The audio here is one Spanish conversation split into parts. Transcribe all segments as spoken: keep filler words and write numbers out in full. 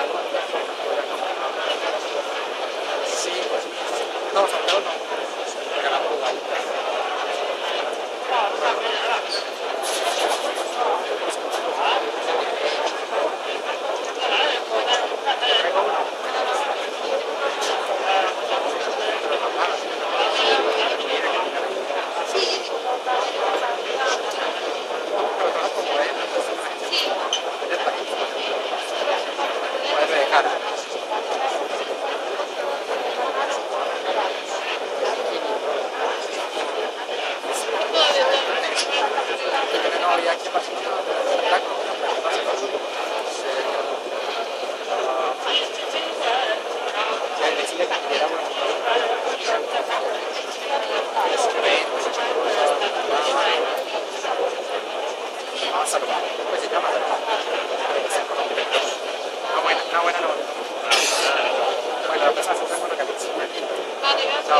Sí, pues. No, Santiago no. Porque ganamos Uruguay. Puedes dejar. No había aquí para decirle que era bueno. Pues se llama. Una buena, una buena novela. Bueno, la persona se fue con la camisa. Chao.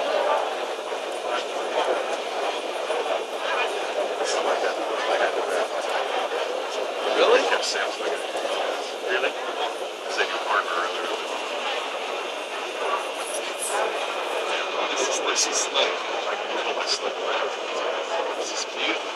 Really? That sounds like it. Really? I said your partner earlier. This is this is like like this is like this is beautiful.